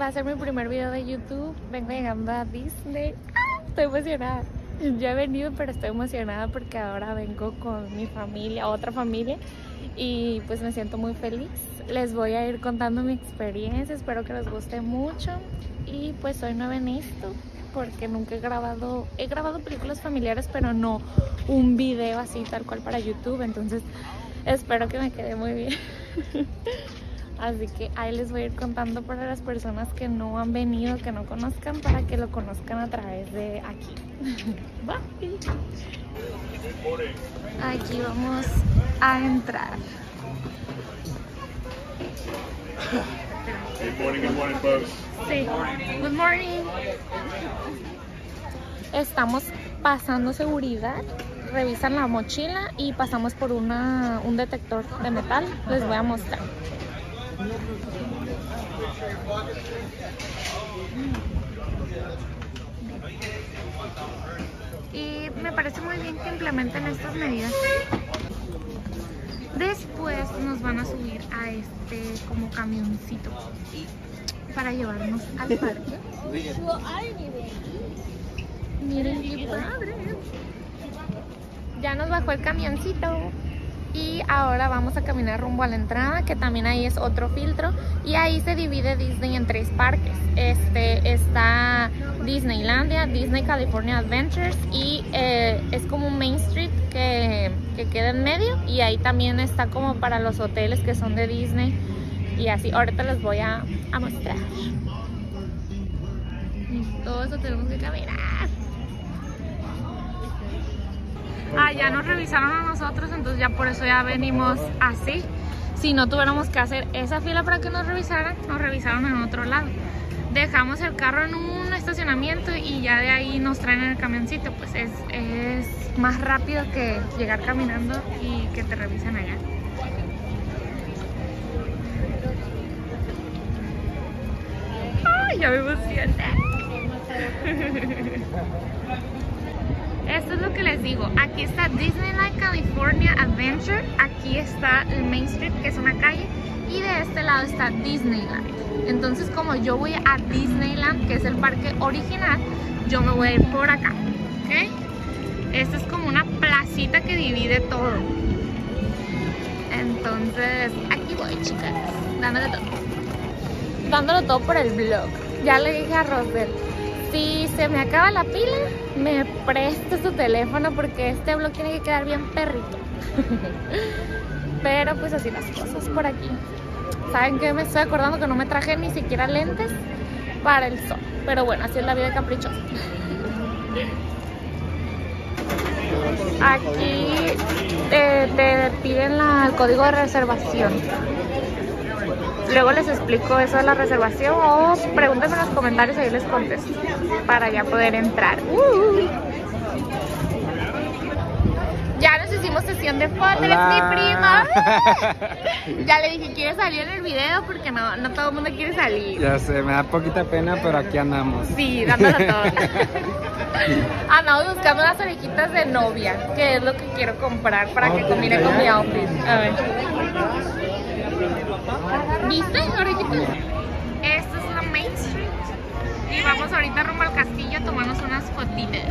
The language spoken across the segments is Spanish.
a ser mi primer video de YouTube. Vengo llegando a Disney. Estoy emocionada. Ya he venido, pero estoy emocionada porque ahora vengo con mi familia, otra familia, y pues me siento muy feliz. Les voy a ir contando mi experiencia, espero que les guste mucho. Y pues soy nueva en esto porque nunca he grabado películas familiares, pero no un video así tal cual para YouTube, entonces espero que me quede muy bien. Así que ahí les voy a ir contando para las personas que no han venido, que no conozcan, para que lo conozcan a través de aquí. Bye. Aquí vamos a entrar. Good morning, folks. Sí, good morning. Estamos pasando seguridad, revisan la mochila y pasamos por un detector de metal. Les voy a mostrar. Y me parece muy bien que implementen estas medidas. Después nos van a subir a este como camioncito para llevarnos al parque. Miren qué padre. Ya nos bajó el camioncito y ahora vamos a caminar rumbo a la entrada, que también ahí es otro filtro, y ahí se divide Disney en 3 parques. Está Disneylandia, Disney California Adventures y es como un Main Street que queda en medio, y ahí también está como para los hoteles que son de Disney y así. Ahorita les voy a mostrar. Y todo eso tenemos que caminar. Ya nos revisaron a nosotros, entonces ya por eso ya venimos así. Si no tuviéramos que hacer esa fila para que nos revisaron en otro lado. Dejamos el carro en un estacionamiento y ya de ahí nos traen en el camioncito. Pues es más rápido que llegar caminando y que te revisen allá. ¡Ay, ya me emocioné! Esto es lo que les digo. Aquí está Disneyland California Adventure. Aquí está el Main Street, que es una calle. Y de este lado está Disneyland. Entonces, como yo voy a Disneyland, que es el parque original, yo me voy a ir por acá. ¿Ok? Esto es como una placita que divide todo. Entonces, aquí voy, chicas. Dándole todo. Dándolo todo por el vlog. Ya le dije a Rosel, si se me acaba la pila, me presta su teléfono porque este vlog tiene que quedar bien perrito. Pero pues así las cosas por aquí. ¿Saben qué? Me estoy acordando que no me traje ni siquiera lentes para el sol. Pero bueno, así es la vida caprichosa. Aquí te piden el código de reservación. Luego les explico eso de la reservación o pregúntenme en los comentarios y ahí les contesto para ya poder entrar. Ya nos hicimos sesión de fotos, es mi prima. Ya le dije, ¿quieres salir en el video? Porque no todo el mundo quiere salir. Ya sé, me da poquita pena, pero aquí andamos. Sí, dándolo todo. Andamos buscando unas orejitas de novia, que es lo que quiero comprar para que combine con mi outfit. A ver. ¿Viste? Orejitas. Esta es la Main Street. Y vamos ahorita rumbo al castillo a tomarnos unas fotitas.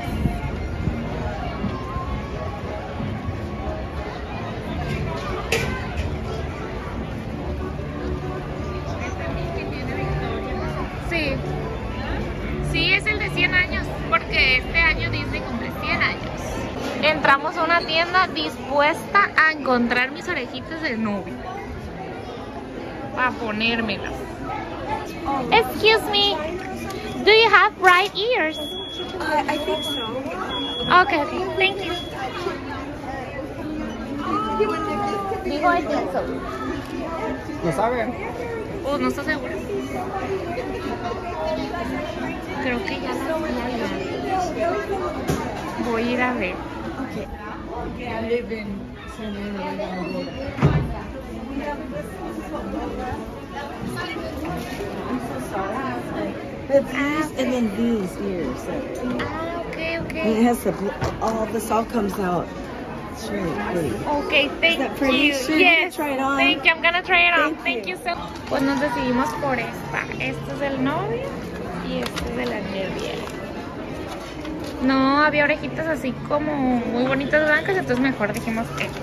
Sí. Sí, es el de 100 años, porque este año Disney cumple 100 años. Entramos a una tienda dispuesta a encontrar mis orejitas de novia. Para ponérmelas. Excuse me, do you have bright ears? I think so. Okay, thank you. Digo, I think so. ¿Lo sabe? ¿No estás segura? Creo que ya las vi allá. Voy a ir a ver. Okay. I live in San Diego. I'm so sorry. It's these and then these here. So. Okay. And it has all this all comes out. It's really pretty. Okay, thank that pretty? you. Sure, you Yes, can try it on. thank you. I'm gonna try it on. Thank Thank you. you so much. Pues nos decidimos por esta. Este es del novio y este es de la novia. No, había orejitas así como muy bonitas blancas, entonces mejor dijimos esto.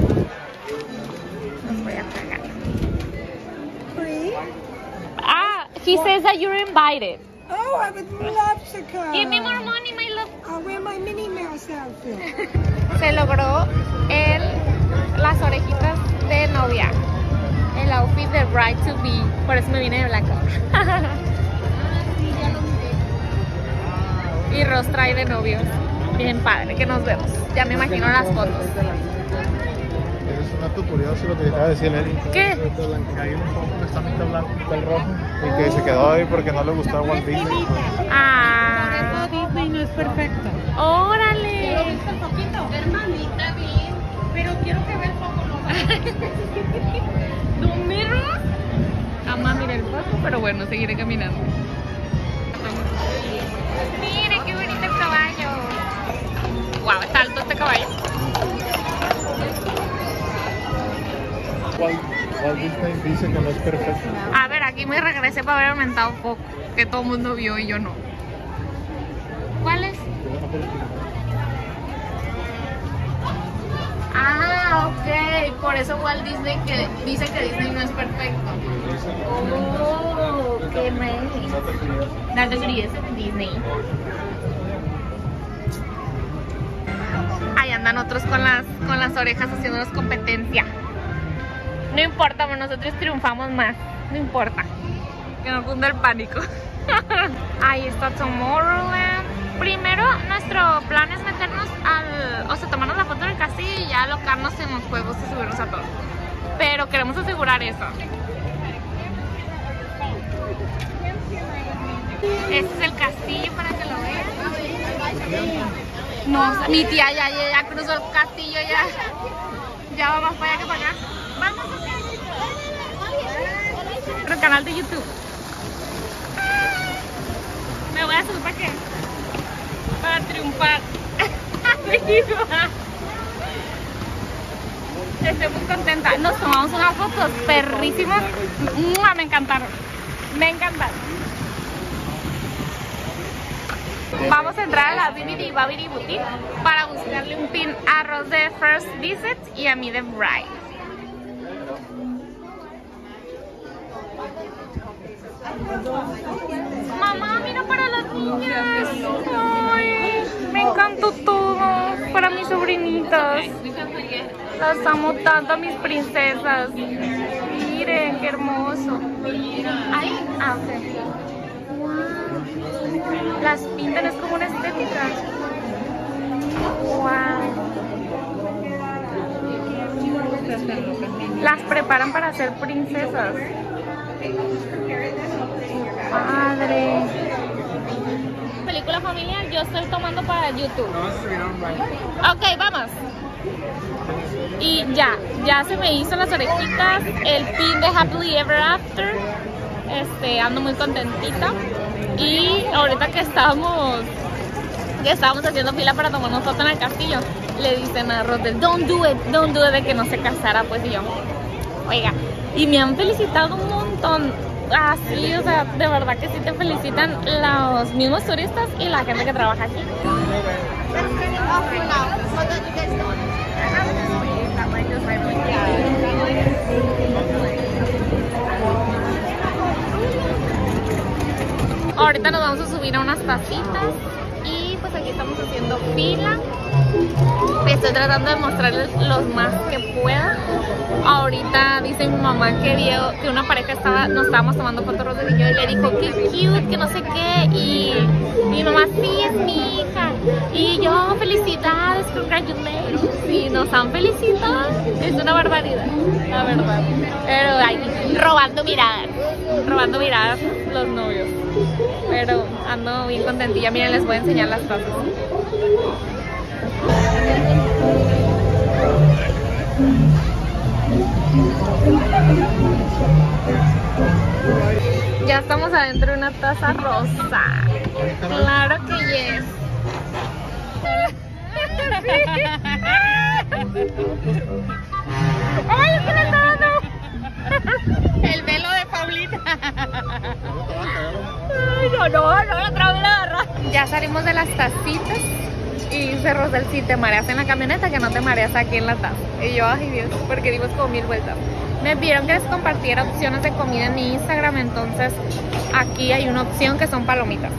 Los voy a pegar. Free? Ah, he says that you're invited. Oh, I would love to come. Give me more money, my love. I'll wear my Minnie Mouse outfit. Se logró las orejitas de novia. El outfit de bride to be. Por eso me vine de blanco. Y Ross trae de novio. Bien padre, que nos vemos. Ya me imagino las fotos. Es un dato curioso lo que acaba de decir Leli. ¿Qué? Que hay un fondo que está mitad blanco, mitad rojo. Y que se quedó ahí porque no le gustaba Walt Disney. Ah, Disney no es perfecto. órale. Hermanita, bien. Pero quiero que vea el foco, ¿no? ¿No mirro? Jamás miré el foco, pero bueno, seguiré caminando. Miren qué bonito el caballo. Wow, está alto este caballo. Walt Disney dice que no es perfecto. A ver, aquí me regresé para haber aumentado un poco, que todo el mundo vio y yo no. ¿Cuál es? Ah, ok. Por eso Walt Disney que dice que Disney no es perfecto. Oh, qué nice. La teoría es de Disney. Ahí andan otros con las orejas haciéndonos competencia. No importa, nosotros triunfamos más. No importa. Que nos funda el pánico. Ahí está Tomorrowland. Primero, nuestro plan es meternos o sea, tomarnos la foto del castillo y ya alocarnos en los juegos y subirnos a todo. Pero queremos asegurar eso. Este es el castillo para que lo vean. No, mi tía ya cruzó el castillo, ya va más para allá que para acá. Vamos a hacer nuestro canal de YouTube. Me voy a subir para qué? Para triunfar. Estoy muy contenta. Nos tomamos unas fotos perrísimas. Me encantaron. Me encantaron. Vamos a entrar a la Bibidi Babidi Boutique para buscarle un pin a Ross de First Visit y a mí de Bride. Mamá, mira para las niñas. Ay, me encantó todo para mis sobrinitas. Las amo tanto, mis princesas. Miren, qué hermoso. Ahí, ok. Wow. Las pintan, es como una estética. Wow. Las preparan para ser princesas. Padre. Película familiar, yo estoy tomando para YouTube. Ok, vamos. Y ya se me hizo las orejitas, el pin de Happily Ever After. Ando muy contentita. Y ahorita que estábamos haciendo fila para tomarnos foto en el castillo, le dicen a Ross, don't do it, de que no se casara, pues, y yo, oiga, y me han felicitado un montón. Así, o sea, de verdad que sí te felicitan los mismos turistas y la gente que trabaja aquí. Ahorita nos vamos a subir a unas tacitas y pues aquí estamos haciendo fila. Estoy tratando de mostrarles los más que pueda. Ahorita dice mi mamá que vio que una pareja nos estábamos tomando fotos de niño y le dijo que cute, que no sé qué, y mi mamá, sí, es mi hija, y yo, felicidades, congratulations, y nos han felicitado. Es una barbaridad, la verdad, pero ahí robando miradas los novios, pero ando bien contentilla. Miren, les voy a enseñar las tazas. Ya estamos adentro de una taza rosa. Claro que yes. de las tacitas y dice Rosel, si te mareas en la camioneta, que no te mareas aquí en la taza. Y yo, ay Dios, porque dimos como 1000 vueltas. Me pidieron que les compartiera opciones de comida en mi Instagram, entonces aquí hay una opción que son palomitas.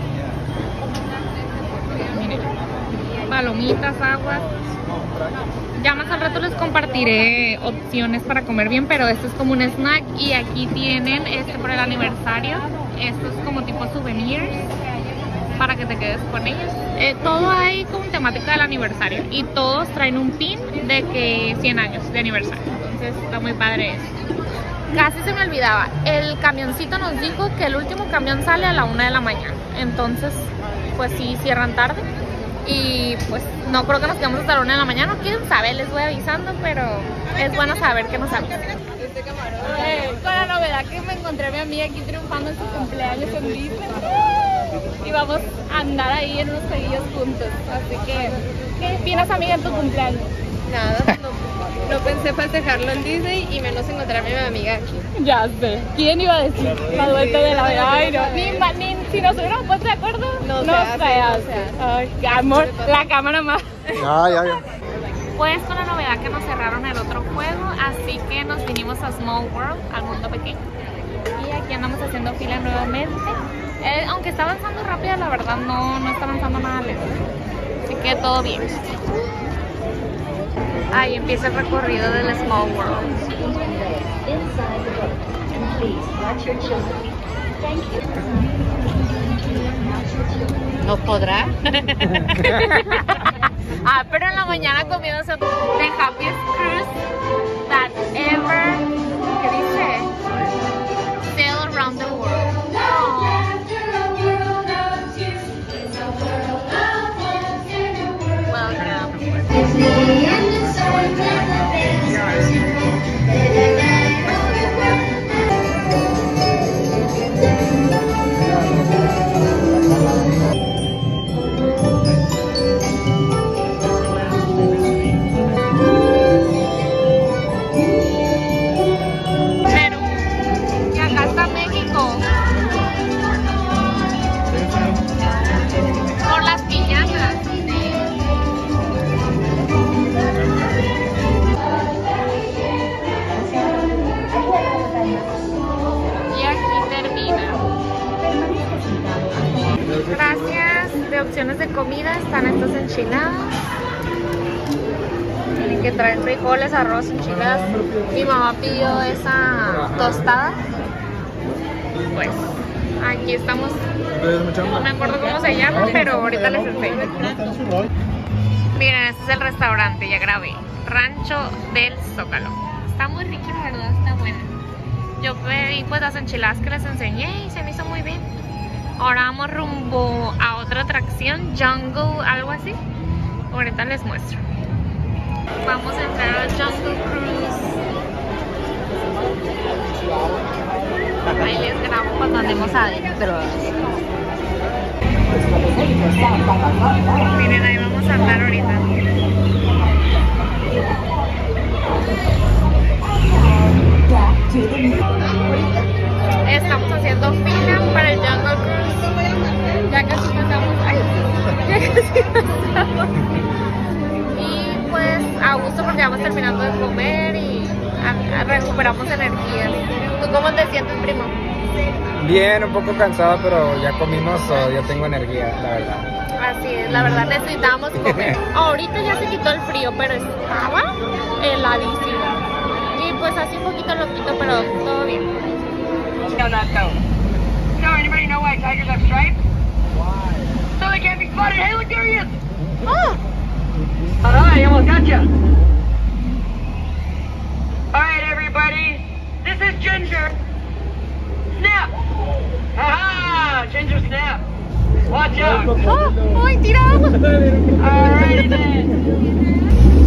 Miren, palomitas, aguas. Ya más al rato les compartiré opciones para comer bien, pero esto es como un snack. Y aquí tienen por el aniversario. Esto es como tipo souvenirs para que te quedes con ellos. Todo hay como temática del aniversario y todos traen un pin de que 100 años de aniversario. Entonces está muy padre eso. Casi se me olvidaba, el camioncito nos dijo que el último camión sale a la 1 de la mañana. Entonces pues sí, cierran tarde. Y pues no creo que nos quedemos hasta la 1 de la mañana. No quieren saber, les voy avisando, pero es bueno saber que nos avisen. Con la novedad que me encontré a mi amiga aquí triunfando en su cumpleaños en Disney. Y vamos a andar ahí en unos jueguillos juntos. Así que, ¿qué opinas, amiga, en tu cumpleaños? Nada, no pensé festejarlo en Disney y menos encontrarme a mi amiga aquí. Ya sé. ¿Quién iba a decir? La vuelta de la vida. Ay, no. Ni si nos hubiéramos puesto de acuerdo, no se hace. Ay, amor, la cámara más. Ya. Pues con la novedad que nos cerraron el otro juego, así que nos vinimos a Small World, al mundo pequeño. Y aquí andamos haciendo fila nuevamente. Aunque está avanzando rápido, la verdad no está avanzando nada lento. Así que todo bien. Ahí empieza el recorrido del Small World. ¿No podrá? Pero en la mañana comiéndose the happiest cruise that ever, ¿qué dice? Sail around the world. Gracias. De opciones de comida están estas enchiladas que traen frijoles, arroz, enchiladas. Mi mamá pidió esa tostada. Pues aquí estamos. No me acuerdo cómo se llama, pero ahorita les enseño. Miren, este es el restaurante, ya grabé. Rancho del Zócalo. Está muy rico, la verdad, está bueno. Yo pedí pues las enchiladas que les enseñé y se me hizo muy bien. Ahora vamos rumbo a otra atracción, Jungle, algo así. Ahorita les muestro. Vamos a entrar al Jungle Cruise. Ahí les grabo cuando andemos adentro. Miren, ahí vamos a andar ahorita. Estamos haciendo fila para el Jungle Cruise. Ya casi pasamos. Ay, ya casi pasamos. Y pues a gusto porque vamos terminando de comer y recuperamos energías. ¿Tú cómo te sientes, primo? Bien, un poco cansado, pero ya comimos, ya tengo energía, la verdad. Así es, la verdad necesitábamos comer. Ahorita ya se quitó el frío, pero estaba heladísimo. Y pues así un poquito loquito, pero todo bien. So anybody know why tigers have stripes? Why? So they can't be spotted. Hey, look, there he is! Oh! I almost got you. Alright, everybody. This is Ginger. Snap! Aha! Ginger Snap. Watch out. Oh, ¡ay, tiramos! Alrighty then.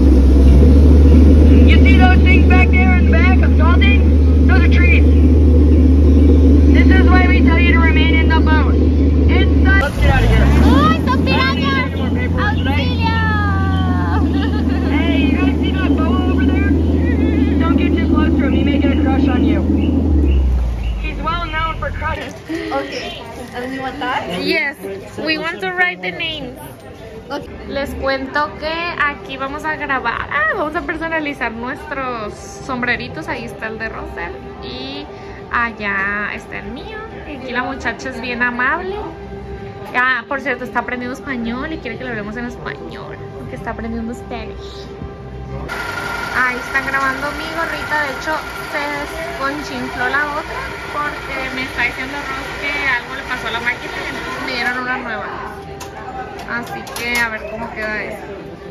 You see those things back there in the back of Salting? Those are trees. This is why we tell you to remain in the boat. Inside. Let's get out of here. ¡Ay, son pirañas! ¡Auxilio! Hey, you guys see that boa over there? Don't get too close to him. He may get a crush on you. He's well known for crushes. Ok, And we want that? Yes, we want to write the names. Les cuento que aquí vamos a grabar, vamos a personalizar nuestros sombreritos. Ahí está el de Rosel y allá está el mío. Y aquí la muchacha es bien amable. Por cierto, está aprendiendo español y quiere que le hablemos en español porque está aprendiendo Spanish. Ahí están grabando mi gorrita. De hecho, se desconchinfló la otra porque me está diciendo Ros que algo le pasó a la máquina y entonces me dieron una nueva. Así que a ver cómo queda eso.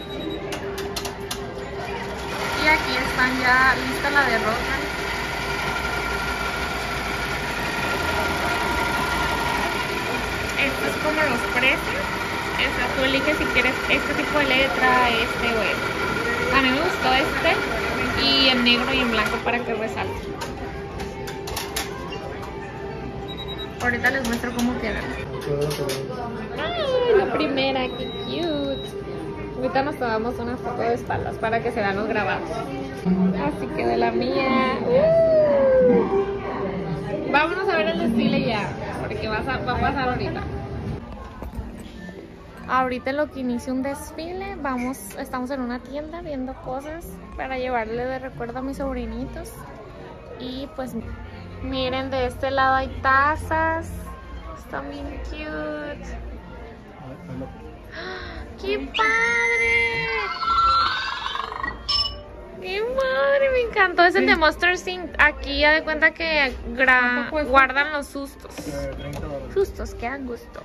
Y aquí están ya lista la de Rosa. Esto es como los precios. Tú eliges si quieres este tipo de letra, este o este. A mí me gustó este y en negro y en blanco para que resalte. Ahorita les muestro cómo quedan. Ay, la primera, qué cute. Ahorita nos tomamos una foto de espaldas para que se vean los grabados. Así quedó la mía. Vámonos a ver el desfile ya, porque va a pasar ahorita. Ahorita en lo que inicia un desfile, estamos en una tienda viendo cosas para llevarle de recuerdo a mis sobrinitos. Y pues miren, de este lado hay tazas. Están bien cute. ¡Qué padre! ¡Qué padre! Me encantó. Es el de Monster Inc. Aquí ya de cuenta que guardan los sustos. Sustos que dan gusto.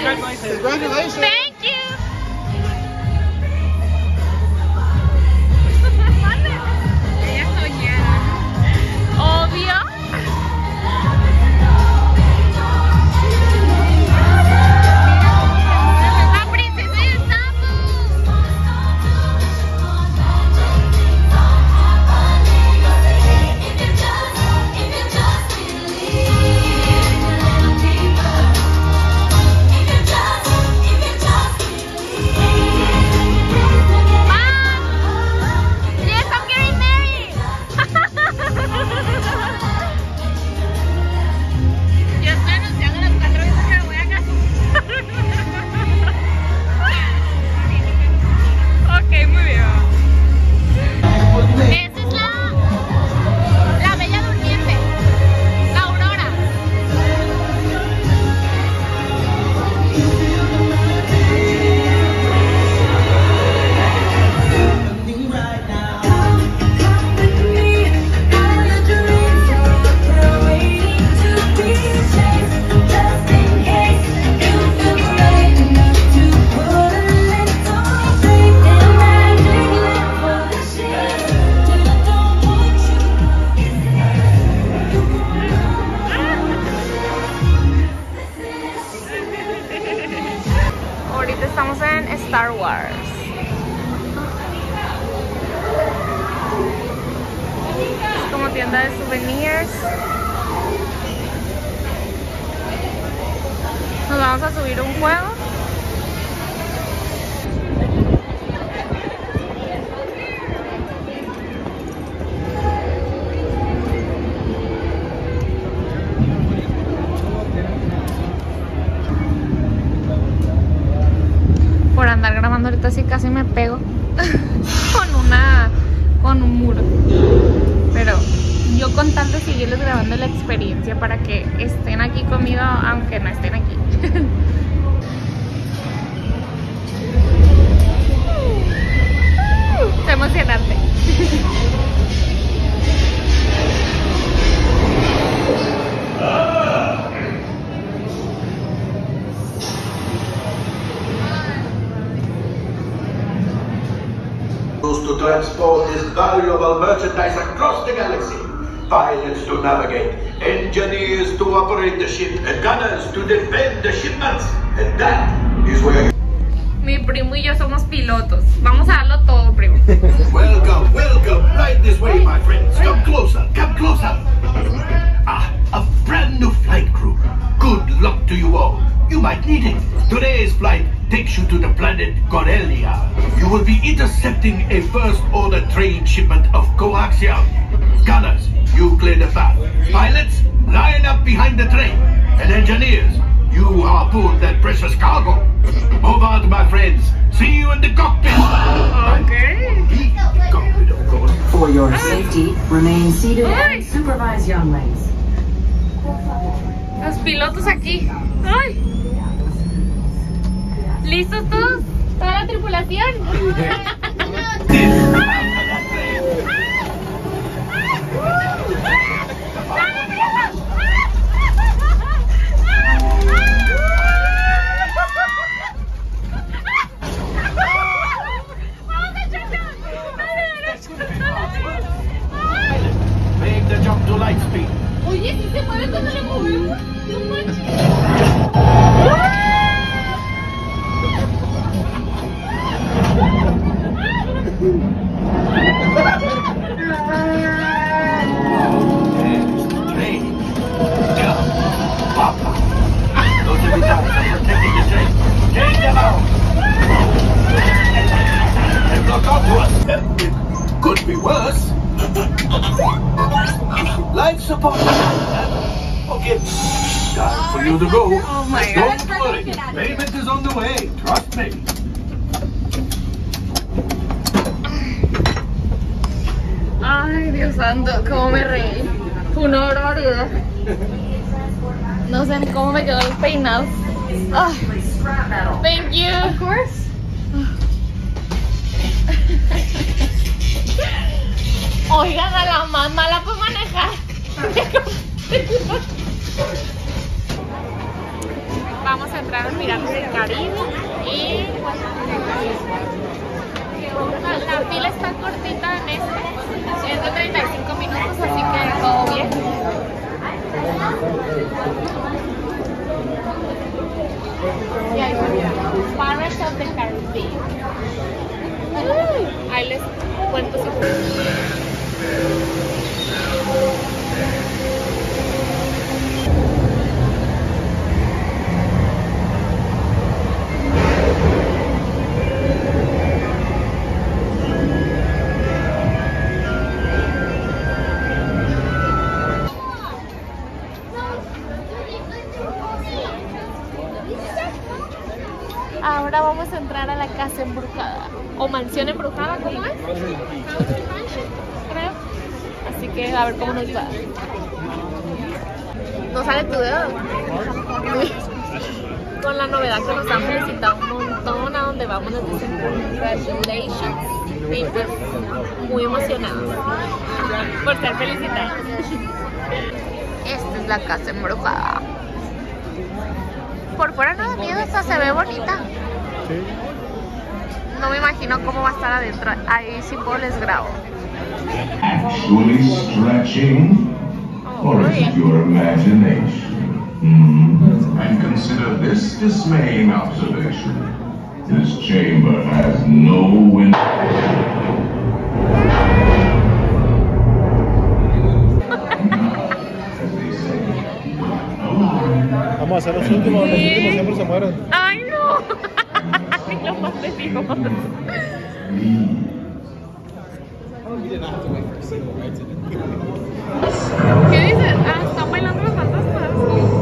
Congratulations. Thank you. Ella soñada. Obvio. La princesa del sapo. Yes, I'm getting married. Yo estoy anunciando las 4 veces que me voy a casar. Ok, muy bien. Esa es la bella durmiente, la aurora. Ahorita estamos en Star Wars. Es como tienda de souvenirs. Nos vamos a subir a un juego. Por andar grabando ahorita sí casi me pego con un muro. Pero yo con tal de seguirles grabando la experiencia para que estén aquí conmigo aunque no estén aquí. Está emocionante. To transport this valuable merchandise across the galaxy. Pilots to navigate, engineers to operate the ship, and gunners to defend the shipments. And that is where you... Mi primo y yo somos pilotos. Vamos a darlo todo, primo. Welcome, welcome. Right this way, my friends. Come closer, come closer. Ah, a brand new flight crew. Good luck to you all. You might need it. Today's flight takes you to the planet Corellia. You will be intercepting a first-order trade shipment of coaxium. Gunners, you clear the path. Pilots, line up behind the train. And engineers, you harpoon that precious cargo. Move out, my friends. See you in the cockpit. Okay. The cockpit, of course. For your safety, remain seated and supervise younglings. Los pilotos aquí. ¡Ay! ¿Listos todos? ¿Toda la tripulación? Make the jump to light speed. Oye, si se mueve cuando le movemos. No manches. Could be worse. Life support. Okay. Time for you to go. Oh my God. Don't worry. Payment is on the way. Trust me. Ay, Dios santo, cómo me reí. Fue una barbaridad. No sé ni cómo me quedó los peinados. Oh, thank you. Of course. Oigan, a la más mala por manejar. vamos a entrar a Piratas del Caribe y la fila está cortita en este, es de 35 minutos, así que todo bien. Y ahí está, Pirates of the Caribbean. Ahí les cuento si ahora vamos a entrar a la casa embrujada o mansión embrujada, ¿cómo es? Creo. Así que a ver cómo nos va. ¿No sale tu dedo? Con la novedad que nos han felicitado un montón, a donde vamos nos dicen congratulations y pues muy emocionados por ser felicitados. Esta es la casa embrujada. Por fuera no da miedo, hasta se ve bonita. Sí. No me imagino cómo va a estar adentro. Ahí sí puedo les grabo. Actually stretching? Or is it your imagination? And consider this dismaying observation. This chamber has no window. Vamos a hacer los últimos siempre se mueren. ¡Ay, no! Ay, lo más de Dios. ¿Qué dices? Ah, están bailando los fantasmas.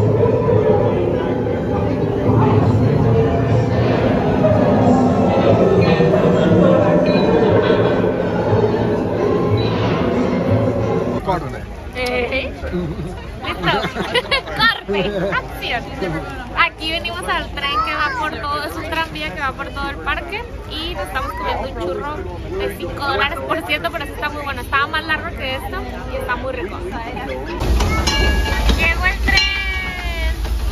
Listo. Corte, acción. Aquí venimos al tren que va por todo, es un tranvía que va por todo el parque y nos estamos comiendo un churro de $5 por ciento, pero eso está muy bueno. Estaba más largo que esto y está muy rico. Llegó el tren.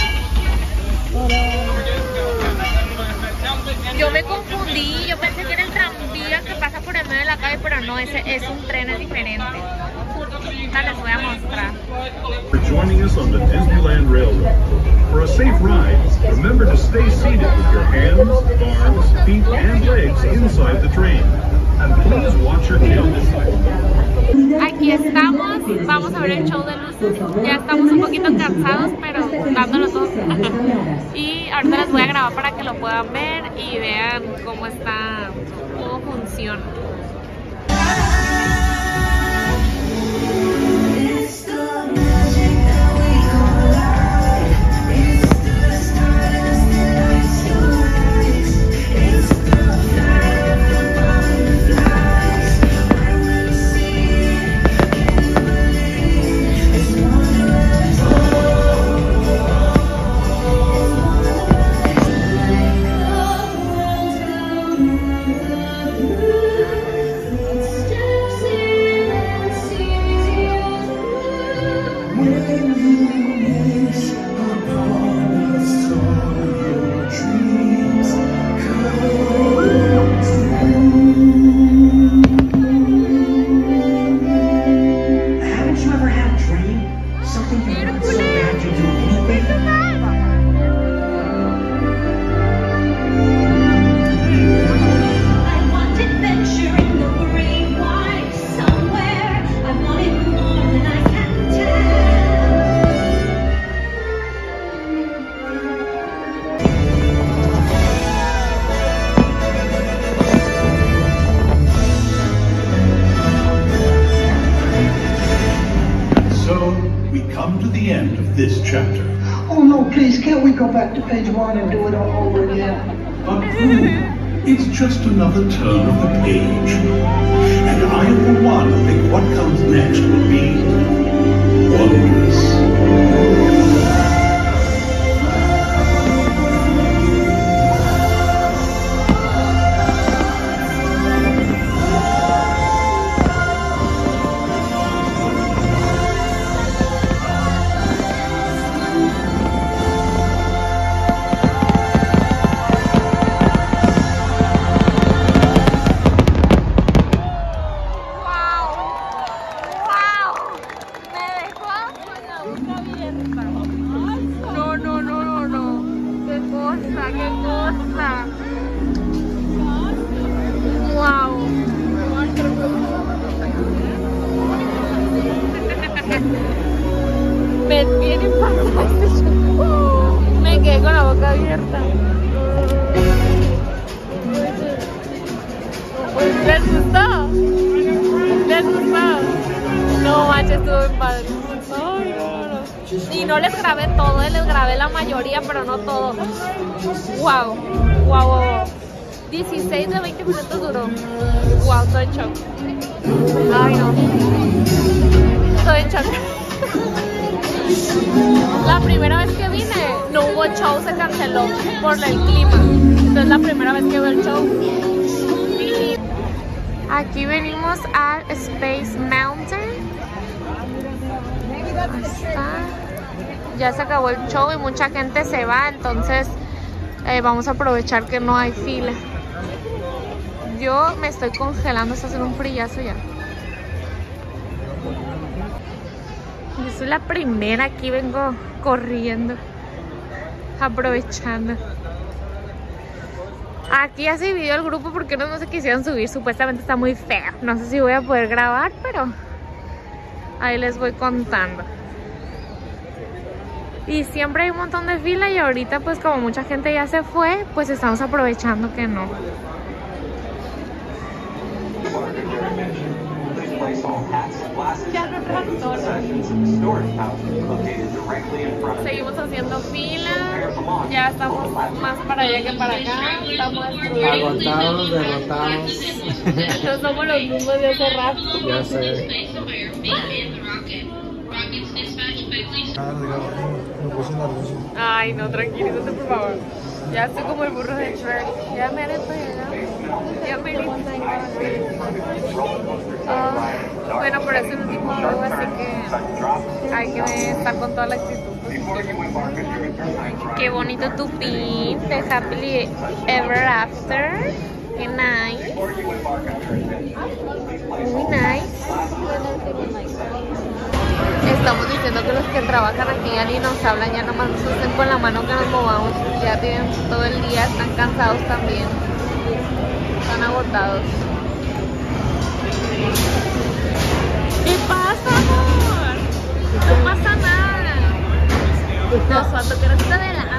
Yo me confundí, yo pensé que era el tranvía que pasa por el medio de la calle, pero no, ese es un tren, es diferente. Les voy a mostrar. For joining us on the Disneyland Railroad. For a safe ride, remember to stay seated with your hands, arms, feet, and legs inside the train. And please watch your tailgate. Aquí estamos, vamos a ver el show de luces. Ya estamos un poquito cansados, pero dándolo todo. Y ahorita les voy a grabar para que lo puedan ver y vean cómo está, cómo funciona. This chapter. Oh no, please, can't we go back to page 1 and do it all over again? But it's just another turn of the page. And I, for one, think what comes next will be wondrous. cosa, qué cosa. Wow. Me tiene pasado. Me quedé con la boca abierta. ¿Les gustó? ¿Les gustó? No manches, estuvo bien padre. Ay, no. Y no les grabé todo, les grabé la mayoría, pero no todo. Wow, wow. 16 de 20 minutos duró. Wow, estoy en shock. Ay, no. Estoy en shock. La primera vez que vine no hubo show, se canceló por el clima. Entonces la primera vez que veo el show. Aquí venimos a Space Mountain. Ahí está. Ya se acabó el show y mucha gente se va, entonces vamos a aprovechar que no hay fila. Yo me estoy congelando, está haciendo un frillazo ya. Yo soy la primera, aquí vengo corriendo, aprovechando. Aquí ya se dividió el grupo porque no se quisieron subir, supuestamente está muy feo. No sé si voy a poder grabar, pero ahí les voy contando. Y siempre hay un montón de fila y ahorita pues como mucha gente ya se fue, pues estamos aprovechando que no. Seguimos haciendo fila, ya estamos más para allá que para acá, estamos destruidos. Agotados, derrotados. No somos los mismos de hace rato. Ya sé. Me puse nervioso. Ay, no, tranquilízate por favor. Ya estoy como el burro de Shrek. Ya me haré para allá. Ya me haré bueno, pero es el último juego, así que hay que estar con toda la actitud. Qué bonito tu pin de Happily Ever After. Qué nice. Muy nice. Estamos diciendo que los que trabajan aquí ya ni nos hablan, ya nomás nos hacen con la mano que nos movamos. Ya tienen todo el día, están cansados también. Están agotados. ¿Qué pasa, amor? No pasa nada. No, Suato, que no está de lado.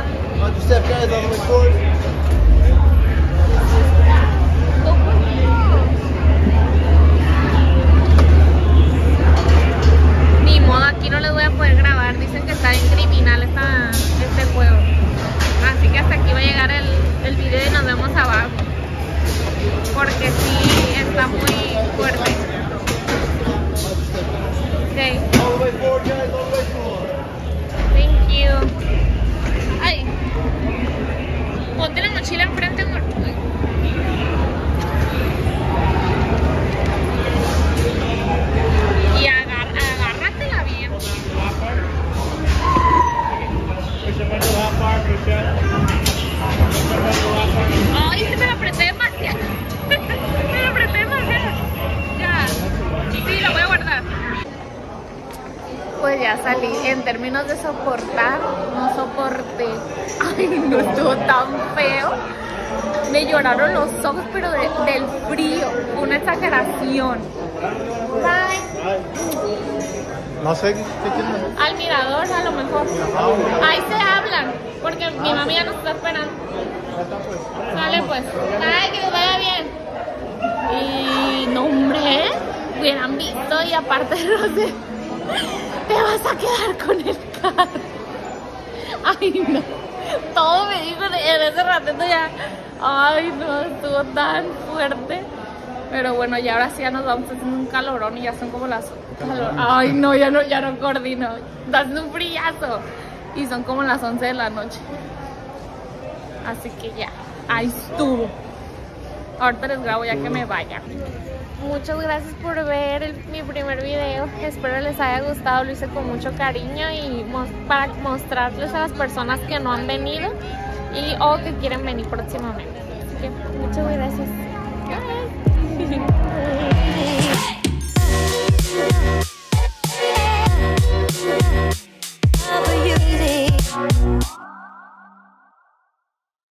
Ni modo, aquí no les voy a poder grabar. Dicen que está bien criminal este juego. Así que hasta aquí va a llegar el video y nos vemos abajo. Porque sí, está muy fuerte. Okay. Thank you. Ay. Ponte la mochila enfrente, amor. Y agárratela bien. Ay, se me la apreté demasiado. Me la apreté demasiado. Ya. Sí, la voy a guardar. Pues ya salí. En términos de soportar, no soporté. Ay, no estuvo tan feo. Me lloraron los ojos, pero del frío. Una exageración. Bye. No sé qué tiene. Al mirador, a lo mejor. Ahí se hablan, porque mi mami ya nos está esperando. Sale pues. Ay, que les vaya bien. Y no, hombre, hubieran visto y aparte no sé. Te vas a quedar con el carro. Ay, no. Todo me dijo en ese ratito ya. Ay, no, estuvo tan fuerte. Pero bueno, ya ahora sí ya nos vamos haciendo un calorón y ya son como las... Ay, no, ya no coordino. Está haciendo un frillazo. Y son como las 11 de la noche. Así que ya, ahí estuvo. Ahorita les grabo ya que me vaya. Muchas gracias por ver mi primer video. Espero les haya gustado, lo hice con mucho cariño y para mostrarles a las personas que no han venido y o que quieren venir próximamente. Así que muchas gracias.